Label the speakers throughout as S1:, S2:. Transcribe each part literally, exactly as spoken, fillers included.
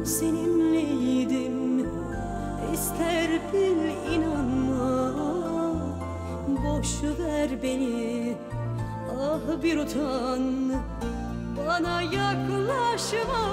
S1: seninleydim. İster bil inanma, boş ver beni. Ah bir utan, bana yaklaşma.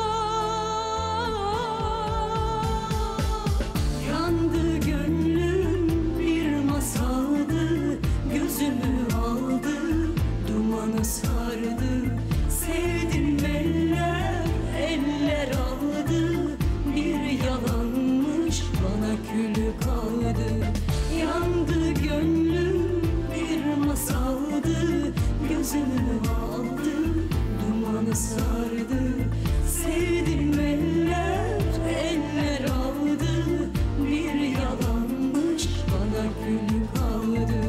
S1: Yandı gönlüm, bir masaldı, gözümü aldı, dumanı sardı. Sevdim eller, eller aldı, bir yalanmış, bana kül kaldı. Yandı gönlüm, bir masaldı, gözümü aldı, dumanı sardı. Sevdim eller, eller aldı, bir yalanmış, bana kül kaldı.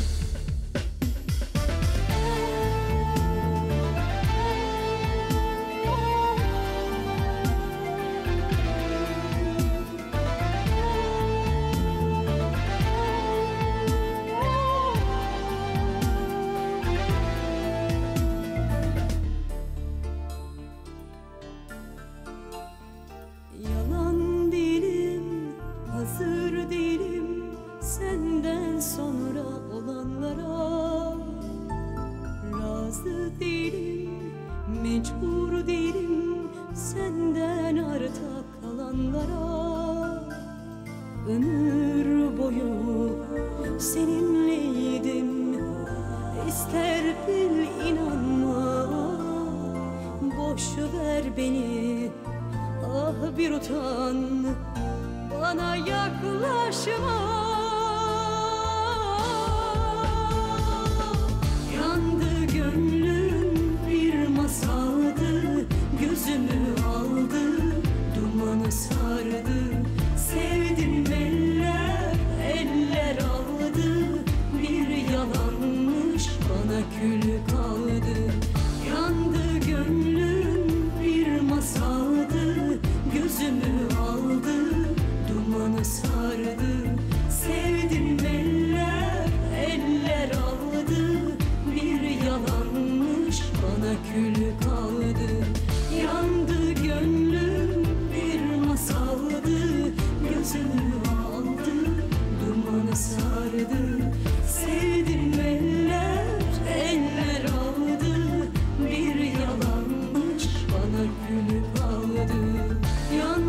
S1: Yalan değilim, hazır değilim senden sonra olanlara. Razı değilim, mecbur değilim senden arta kalanlara. Ömür boyu seninleydim, ister bil inanma, boş ver beni. Ah bir utan, bana yaklaşma. Yandı gönlüm, bir masaldı, gözümü aldı, dumanı sardı. Sevdim eller, eller aldı, bir yalanmış, bana kül kaldı. Yandı gönlüm, bir masaldı, gözümü aldı, dumanı sardı. Sevdim eller, eller aldı, bir yalanmış, bana kül kaldı. Yandı gönlüm, bir masaldı, gözümü aldı, dumanı sardı. Sevdim eller, eller aldı, bir yalanmış, bana kül kaldı. Yandı